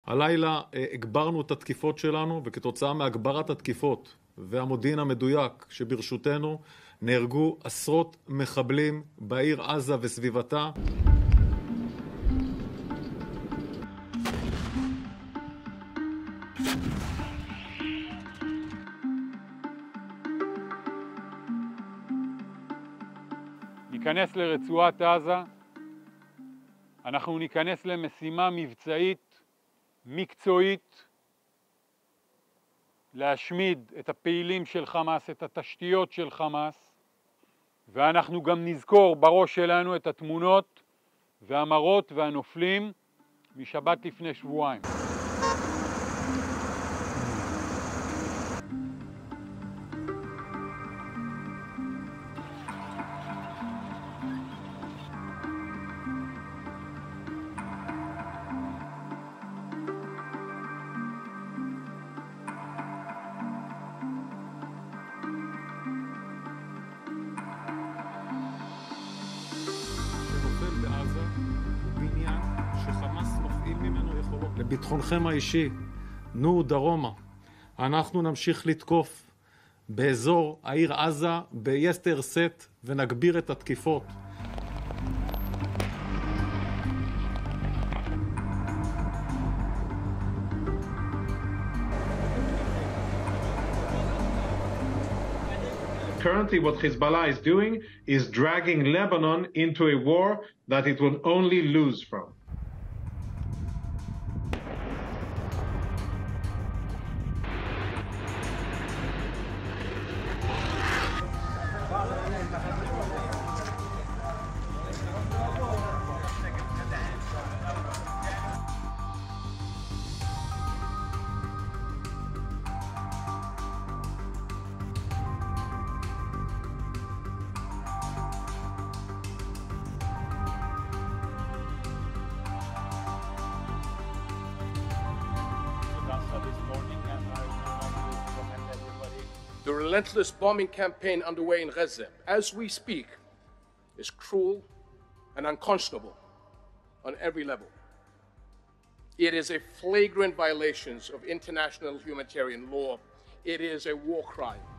הלילה הגברנו את התקיפות שלנו, וכתוצאה מהגברת התקיפות והמודיעין המדויק שברשותנו, נהרגו עשרות מחבלים בעיר עזה וסביבתה. ניכנס לרצועת עזה, אנחנו ניכנס למשימה מבצעית, מקצועית, להשמיד את הפעילים של חמאס, את התשתיות של חמאס, ואנחנו גם נזכור בראש שלנו את התמונות והמראות והנופלים משבת לפני שבועיים. לביטחונכם האישי, נו דרומה. אנחנו נמשיך לתקוף באזור העיר עזה ביתר שאת ונגביר את התקיפות. Currently, what Hezbollah is doing is dragging Lebanon into a war that it will only lose from. The relentless bombing campaign underway in Gaza, as we speak, is cruel and unconscionable on every level. It is a flagrant violation of international humanitarian law. It is a war crime.